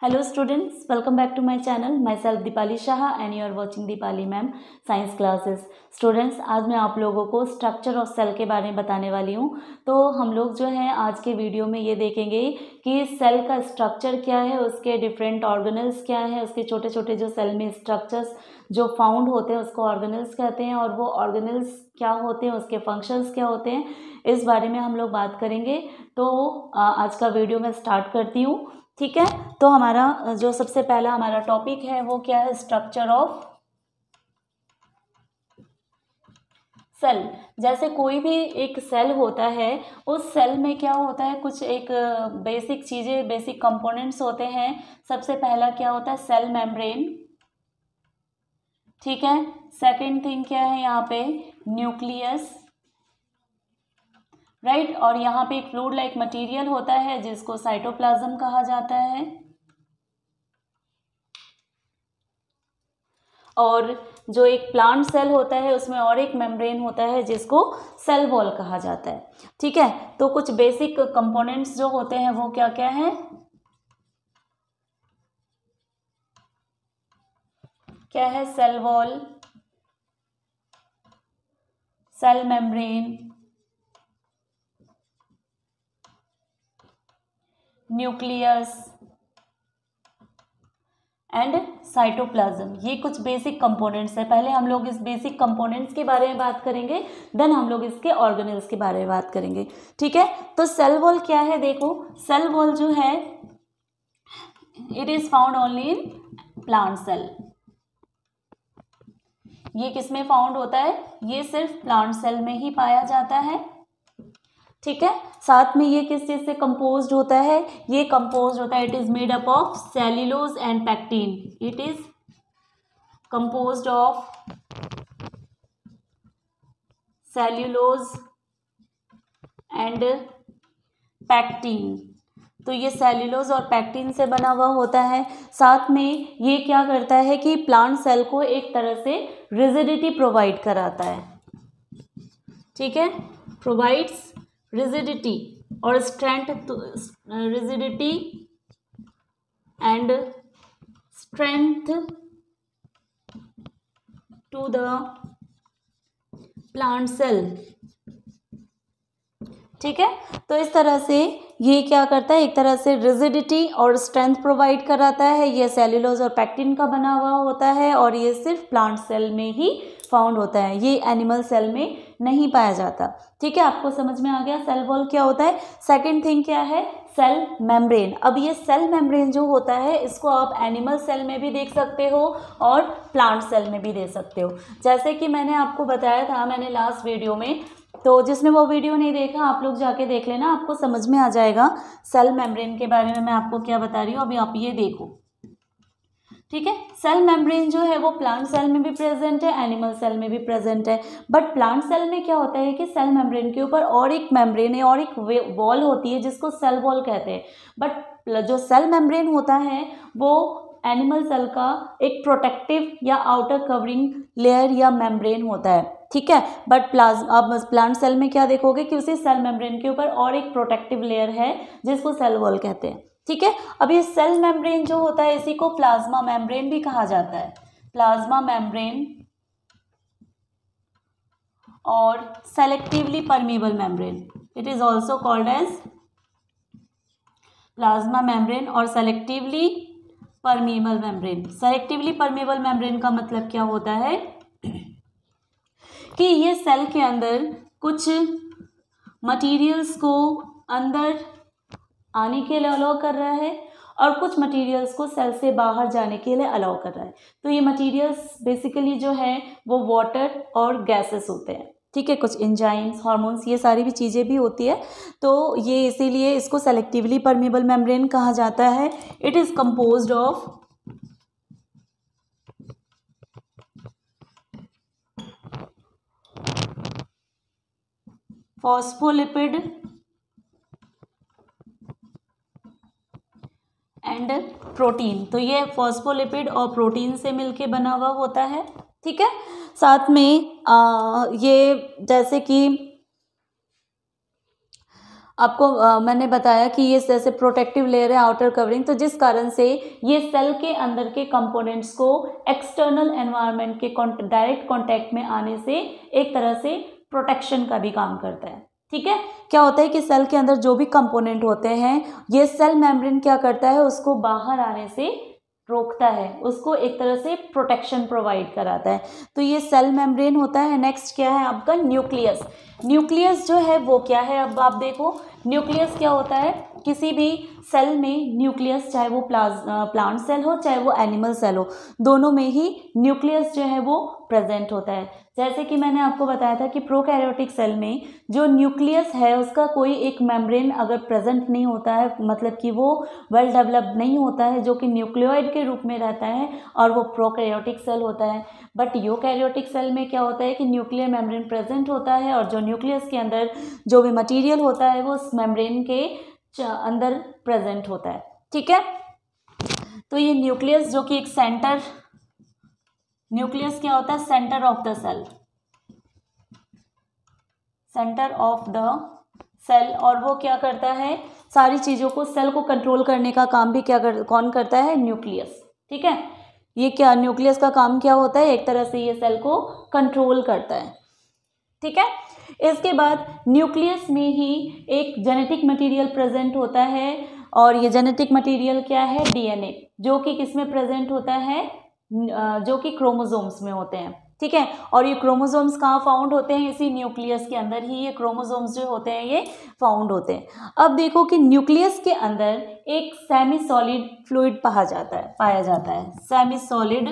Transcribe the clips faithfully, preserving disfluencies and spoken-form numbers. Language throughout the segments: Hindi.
Hello students, welcome back to my channel. Myself Deepali Shah and you are watching Deepali Ma'am Science Classes. Students, आज मैं आप लोगों को स्ट्रक्चर ऑफ सेल के बारे में बताने वाली हूँ. तो हम लोग जो है आज के वीडियो में ये देखेंगे कि सेल का स्ट्रक्चर क्या है, उसके डिफरेंट ऑर्गेनल्स क्या है, उसके छोटे छोटे जो सेल में स्ट्रक्चर्स जो फाउंड होते हैं उसको ऑर्गेनल्स कहते हैं, और वो ऑर्गेनल्स क्या होते हैं, उसके फंक्शंस क्या होते हैं, इस बारे में हम लोग बात करेंगे. तो आज का वीडियो मैं स्टार्ट करती हूँ. ठीक है, तो हमारा जो सबसे पहला हमारा टॉपिक है वो क्या है, स्ट्रक्चर ऑफ सेल. जैसे कोई भी एक सेल होता है, उस सेल में क्या होता है, कुछ एक बेसिक चीज़ें, बेसिक कंपोनेंट्स होते हैं. सबसे पहला क्या होता है, सेल मेम्ब्रेन. ठीक है, सेकंड थिंग क्या है यहाँ पे, न्यूक्लियस, राइट right? और यहाँ पे एक फ्लूइड लाइक मटेरियल होता है जिसको साइटोप्लाज्म कहा जाता है. और जो एक प्लांट सेल होता है उसमें और एक मेम्ब्रेन होता है जिसको सेल वॉल कहा जाता है. ठीक है, तो कुछ बेसिक कंपोनेंट्स जो होते हैं वो क्या क्या है, क्या है, cell wall, cell membrane, nucleus and cytoplasm. ये कुछ बेसिक कंपोनेंट्स है. पहले हम लोग इस बेसिक कंपोनेंट्स के बारे में बात करेंगे, देन हम लोग इसके ऑर्गेनल्स के बारे में बात करेंगे. ठीक है, तो सेल वॉल क्या है, देखो सेल वॉल जो है it is found only in plant cell. ये किसमें फाउंड होता है, ये सिर्फ प्लांट सेल में ही पाया जाता है. ठीक है, साथ में ये किस चीज से कंपोज्ड होता है, ये कंपोज्ड होता है, it is made up of cellulose and pectin. It is composed of cellulose and pectin. तो ये सेल्यूलोज और पैक्टिन से बना हुआ होता है. साथ में ये क्या करता है कि प्लांट सेल को एक तरह से रिजिडिटी प्रोवाइड कराता है. ठीक है, provides rigidity or strength to rigidity and strength to the plant cell. ठीक है, तो इस तरह से ये क्या करता है, एक तरह से रिजिडिटी और स्ट्रेंथ प्रोवाइड कराता है. ये सेल्यूलोज और पैक्टिन का बना हुआ होता है और ये सिर्फ प्लांट सेल में ही फाउंड होता है, ये एनिमल सेल में नहीं पाया जाता. ठीक है, आपको समझ में आ गया सेल वॉल क्या होता है. सेकंड थिंग क्या है, सेल मेम्ब्रेन. अब ये सेल मेम्ब्रेन जो होता है इसको आप एनिमल सेल में भी देख सकते हो और प्लांट सेल में भी देख सकते हो. जैसे कि मैंने आपको बताया था मैंने लास्ट वीडियो में, तो जिसने वो वीडियो नहीं देखा आप लोग जाके देख लेना, आपको समझ में आ जाएगा सेल मेम्ब्रेन के बारे में मैं आपको क्या बता रही हूँ. अभी आप ये देखो. ठीक है, सेल मेम्ब्रेन जो है वो प्लांट सेल में भी प्रेजेंट है, एनिमल सेल में भी प्रेजेंट है. बट प्लांट सेल में क्या होता है कि सेल मेम्ब्रेन के ऊपर और एक मेम्ब्रेन है और एक वॉल होती है जिसको सेल वॉल कहते हैं. बट जो सेल मेम्ब्रेन होता है वो एनिमल सेल का एक प्रोटेक्टिव या आउटर कवरिंग लेयर या मेम्ब्रेन होता है. ठीक है, बट प्लाज अब प्लांट सेल में क्या देखोगे कि उसी सेल मेम्ब्रेन के ऊपर और एक प्रोटेक्टिव लेयर है जिसको सेल वॉल कहते हैं. ठीक है, अब ये सेल मेम्ब्रेन जो होता है इसी को प्लाज्मा मेम्ब्रेन भी कहा जाता है. प्लाज्मा मेम्ब्रेन और selectively permeable membrane, it is also called as plasma membrane और selectively permeable membrane. Selectively permeable membrane का मतलब क्या होता है कि ये सेल के अंदर कुछ मटेरियल्स को अंदर आने के लिए अलाउ कर रहा है और कुछ मटेरियल्स को सेल से बाहर जाने के लिए अलाउ कर रहा है. तो ये मटेरियल्स बेसिकली जो है वो वाटर और गैसेस होते हैं. ठीक है, कुछ एंजाइम्स, हार्मोन्स, ये सारी भी चीज़ें भी होती है. तो ये इसीलिए इसको सेलेक्टिवली परमेबल मेम्ब्रेन कहा जाता है. It is composed of phospholipid and protein. तो ये फॉस्फोलिपिड और प्रोटीन से मिलके बना हुआ होता है. ठीक है, साथ में आ, ये जैसे कि आपको आ, मैंने बताया कि ये जैसे प्रोटेक्टिव लेयर है, आउटर कवरिंग, तो जिस कारण से ये सेल के अंदर के कंपोनेंट्स को एक्सटर्नल एनवायरनमेंट के डायरेक्ट कांटेक्ट में आने से एक तरह से प्रोटेक्शन का भी काम करता है। ठीक है, क्या होता है कि सेल के अंदर जो भी कंपोनेंट होते हैं, ये सेल मेम्ब्रेन क्या करता है, उसको बाहर आने से रोकता है, उसको एक तरह से प्रोटेक्शन प्रोवाइड कराता है। तो ये सेल मेम्ब्रेन होता है। नेक्स्ट क्या है आपका, न्यूक्लियस। न्यूक्लियस जो है वो क्या है, अब आप देखो न्यूक्लियस क्या होता है, किसी भी सेल में न्यूक्लियस, चाहे वो प्लाज प्लांट सेल हो चाहे वो एनिमल सेल हो, दोनों में ही न्यूक्लियस जो है वो प्रेजेंट होता है। जैसे कि मैंने आपको बताया था कि प्रोकैरियोटिक सेल में जो न्यूक्लियस है उसका कोई एक मेम्ब्रेन अगर प्रेजेंट नहीं होता है, मतलब कि वो वेल डेवलप्ड नहीं होता है, जो कि न्यूक्लियोइड के रूप में रहता है, और वो प्रोकैरियोटिक सेल होता है। बट यूकैरियोटिक सेल में क्या होता है कि न्यूक्लियर मेम्ब्रेन प्रेजेंट होता है, और जो न्यूक्लियस के अंदर जो भी मटीरियल होता है वो उस मेम्ब्रेन के अंदर प्रेजेंट होता है। ठीक है, तो ये न्यूक्लियस जो कि एक सेंटर, न्यूक्लियस क्या होता है, centre of the cell, centre of the cell, और वो क्या करता है, सारी चीजों को, सेल को कंट्रोल करने का काम भी क्या कर, कौन करता है, न्यूक्लियस। ठीक है, ये क्या, न्यूक्लियस का काम क्या होता है, एक तरह से ये सेल को कंट्रोल करता है। ठीक है, इसके बाद न्यूक्लियस में ही एक जेनेटिक मटेरियल प्रेजेंट होता है, और ये जेनेटिक मटेरियल क्या है, डीएनए, जो कि किसमें प्रेजेंट होता है, जो कि क्रोमोसोम्स में होते हैं। ठीक है, और ये क्रोमोसोम्स कहाँ फाउंड होते हैं, इसी न्यूक्लियस के अंदर ही ये क्रोमोसोम्स जो होते हैं ये फाउंड होते हैं। अब देखो कि न्यूक्लियस के अंदर एक सेमी सॉलिड फ्लूइड पाया जाता है पाया जाता है semi solid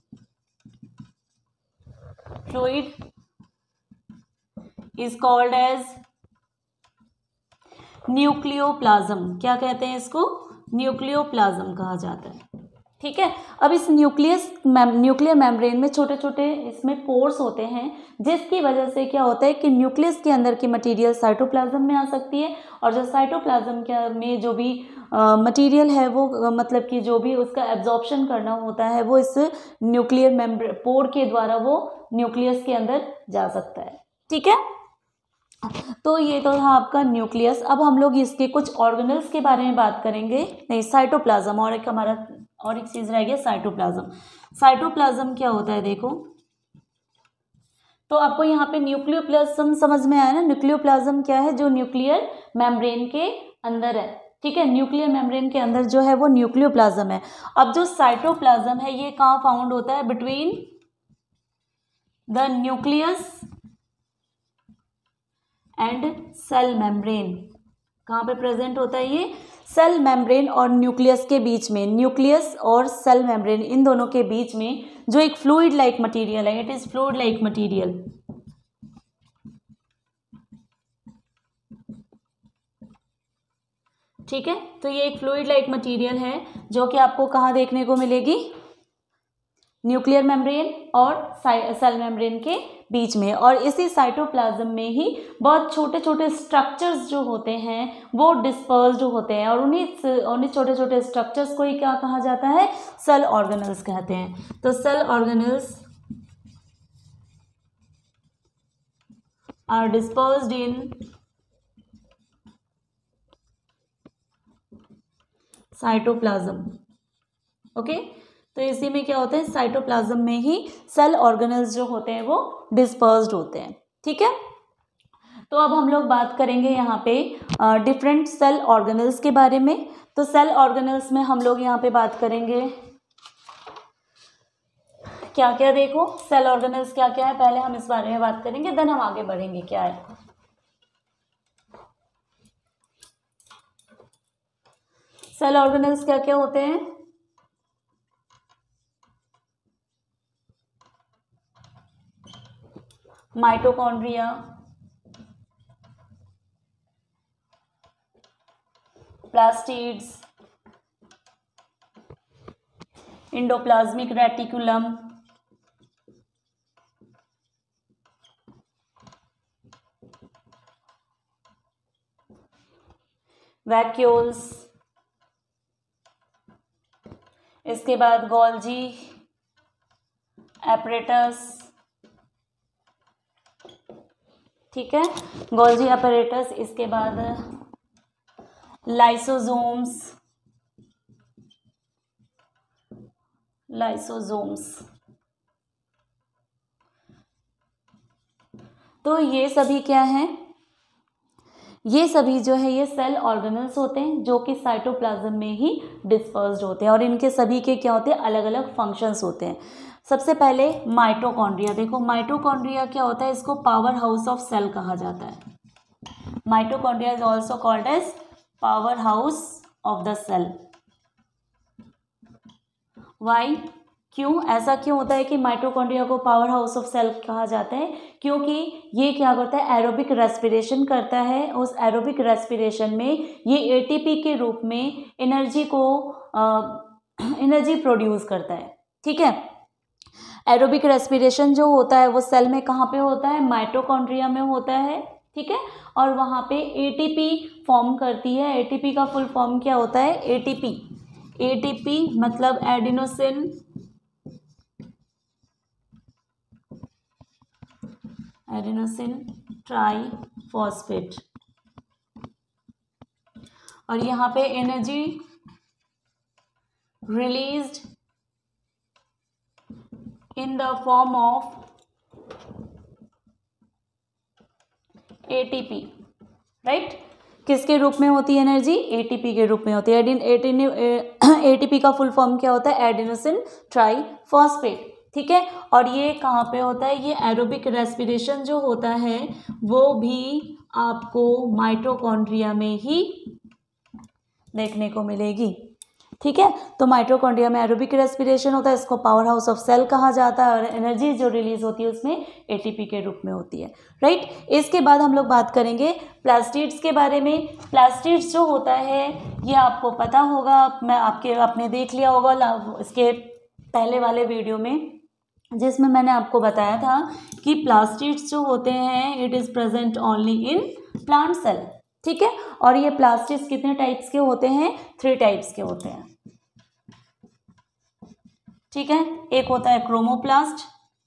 fluid is called as nucleoplasm. क्या कहते हैं इसको, न्यूक्लियोप्लाज्म कहा जाता है। ठीक है, अब इस न्यूक्लियस न्यूक्लियर मेम्ब्रेन में छोटे छोटे इसमें पोर्स होते हैं, जिसकी वजह से क्या होता है कि न्यूक्लियस के अंदर की मटेरियल साइटोप्लाज्म में आ सकती है, और जो साइटोप्लाज्म के में जो भी मटेरियल है वो आ, मतलब कि जो भी उसका एब्जॉर्प्शन करना होता है वो इस न्यूक्लियर मेम्ब्रेन पोर के द्वारा वो न्यूक्लियस के अंदर जा सकता है। ठीक है, तो ये तो था आपका न्यूक्लियस। अब हम लोग इसके कुछ ऑर्गेनल्स के बारे में बात करेंगे, नहीं साइटोप्लाज्म, और एक हमारा और एक चीज रह गया साइटोप्लाज्म। साइटोप्लाज्म क्या होता है देखो, तो आपको यहाँ पे न्यूक्लियोप्लाज्म समझ में आया ना, न्यूक्लियोप्लाज्म क्या है, जो न्यूक्लियर मेम्ब्रेन के अंदर है। ठीक है, न्यूक्लियर मेम्ब्रेन के अंदर जो है वो न्यूक्लियोप्लाज्म है। अब जो साइटोप्लाज्म है ये कहाँ फाउंड होता है, between the nucleus and cell membrane. कहाँ पे प्रेजेंट होता है ये, सेल मेम्ब्रेन और न्यूक्लियस के बीच में, न्यूक्लियस और सेल मेम्ब्रेन इन दोनों के बीच में जो एक फ्लूइड लाइक मटेरियल है, it is fluid like material. ठीक है, तो ये एक फ्लूइड लाइक मटेरियल है जो कि आपको कहाँ देखने को मिलेगी, न्यूक्लियर मेम्ब्रेन और सेल मेम्ब्रेन के बीच में। और इसी साइटोप्लाज्म में ही बहुत छोटे छोटे स्ट्रक्चर्स जो होते हैं वो डिस्पर्स्ड होते हैं, और उन्हीं उन्हीं छोटे छोटे स्ट्रक्चर्स को ही क्या कहा जाता है, सेल ऑर्गेनल्स कहते हैं। तो cell organelles are dispersed in cytoplasm. Okay, तो इसी में क्या होता है, साइटोप्लाज्म में ही सेल ऑर्गेनल्स जो होते हैं वो डिस्पर्स्ड होते हैं। ठीक है, तो अब हम लोग बात करेंगे यहाँ पे डिफरेंट सेल ऑर्गेनल्स के बारे में। तो सेल ऑर्गेनल्स में हम लोग यहाँ पे बात करेंगे क्या क्या, देखो सेल ऑर्गेनल्स क्या क्या है, पहले हम इस बारे में बात करेंगे, देन हम आगे बढ़ेंगे क्या है। सेल ऑर्गेनल्स क्या क्या होते हैं, mitochondria, plastids, endoplasmic reticulum, vacuoles, इसके बाद गोल्जी एपरेटस। ठीक है, गोल्जी एपरेटस, इसके बाद लाइसोसोम्स, लाइसोसोम्स। तो ये सभी क्या हैं, ये सभी जो है ये सेल ऑर्गेनल्स होते हैं जो कि साइटोप्लाज्म में ही डिस्पर्स्ड होते हैं और इनके सभी के क्या होते हैं, अलग अलग फंक्शंस होते हैं। सबसे पहले माइटोकॉन्ड्रिया। देखो माइटोकॉन्ड्रिया क्या होता है, इसको पावर हाउस ऑफ सेल कहा जाता है। Mitochondria is also called as powerhouse of the cell. Why, क्यों, ऐसा क्यों होता है कि माइटोकॉन्ड्रिया को पावर हाउस ऑफ सेल कहा जाता है? क्योंकि ये क्या करता है, एरोबिक रेस्पिरेशन करता है। उस एरोबिक रेस्पिरेशन में ये एटीपी के रूप में एनर्जी को एनर्जी प्रोड्यूस करता है। ठीक है, एरोबिक रेस्पिरेशन जो होता है वो सेल में कहाँ पे होता है, माइटोकॉन्ड्रिया में होता है। ठीक है, और वहाँ पे एटीपी फॉर्म करती है। एटीपी का फुल फॉर्म क्या होता है, एटीपी। एटीपी मतलब एडिनोसिन एडिनोसिन ट्राइफॉस्फेट। और यहाँ पे energy released in the form of ATP, right. किसके रूप में होती है एनर्जी, एटीपी के रूप में होती है। एडिन एटीपी का फुल फॉर्म क्या होता है, एडिनोसिन ट्राइफॉस्फेट। ठीक है, और ये कहाँ पे होता है, ये एरोबिक रेस्पिरेशन जो होता है वो भी आपको माइटोकॉन्ड्रिया में ही देखने को मिलेगी। ठीक है, तो माइटोकॉन्ड्रिया में एरोबिक रेस्पिरेशन होता है, इसको पावर हाउस ऑफ सेल कहा जाता है और एनर्जी जो रिलीज होती है उसमें एटीपी के रूप में होती है, राइट। इसके बाद हम लोग बात करेंगे प्लास्टिड्स के बारे में। प्लास्टिड्स जो होता है ये आपको पता होगा, मैं आपके आपने देख लिया होगा इसके पहले वाले वीडियो में जिसमें मैंने आपको बताया था कि प्लास्टिड्स जो होते हैं it is present only in plant cell. ठीक है, और ये प्लास्टिड्स कितने टाइप्स के होते हैं, थ्री टाइप्स के होते हैं। ठीक है, एक होता है क्रोमोप्लास्ट,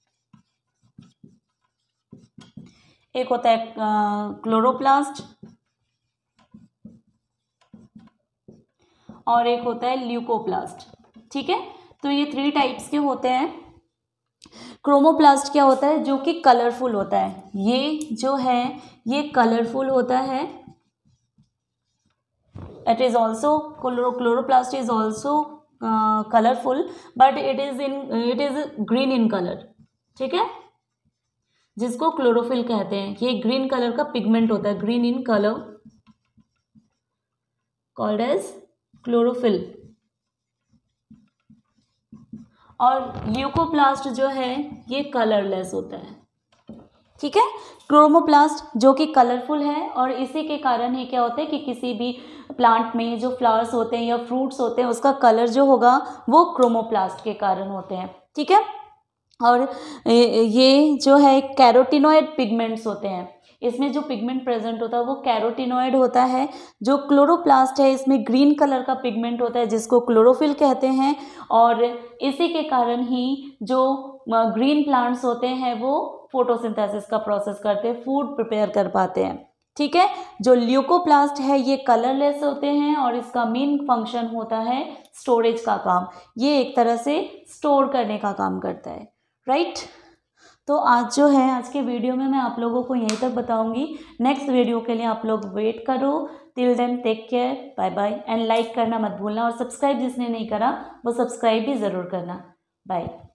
एक होता है क्लोरोप्लास्ट और एक होता है ल्यूकोप्लास्ट। ठीक है, तो ये थ्री टाइप्स के होते हैं। क्रोमोप्लास्ट क्या होता है, जो कि कलरफुल होता है। ये जो है ये कलरफुल होता है। It is also chloroplast is also colourful but it is in it is green in colour. ठीक है, जिसको क्लोरोफिल कहते हैं। ये ग्रीन कलर का पिगमेंट होता है, green in colour, called as chlorophyll. और ल्यूकोप्लास्ट जो है ये कलरलेस होता है। ठीक है, क्रोमोप्लास्ट जो कि कलरफुल है और इसी के कारण ही क्या होता है कि किसी भी प्लांट में जो फ्लावर्स होते हैं या फ्रूट्स होते हैं उसका कलर जो होगा वो क्रोमोप्लास्ट के कारण होते हैं। ठीक है, और ये जो है कैरोटिनॉइड पिगमेंट्स होते हैं। इसमें जो पिगमेंट प्रेजेंट होता है वो कैरोटिनॉइड होता है। जो क्लोरोप्लास्ट है इसमें ग्रीन कलर का पिगमेंट होता है जिसको क्लोरोफिल कहते हैं और इसी के कारण ही जो ग्रीन प्लांट्स होते हैं वो फोटोसिंथेसिस का प्रोसेस करते हैं, फूड प्रिपेयर कर पाते हैं। ठीक है, जो ल्यूकोप्लास्ट है ये कलरलेस होते हैं और इसका मेन फंक्शन होता है स्टोरेज का काम। ये एक तरह से स्टोर करने का काम करता है, राइट। तो आज जो है आज के वीडियो में मैं आप लोगों को यहीं तक बताऊंगी। नेक्स्ट वीडियो के लिए आप लोग वेट करो। Till then take care, bye bye and like करना मत भूलना और सब्सक्राइब जिसने नहीं करा वो सब्सक्राइब भी ज़रूर करना। बाय।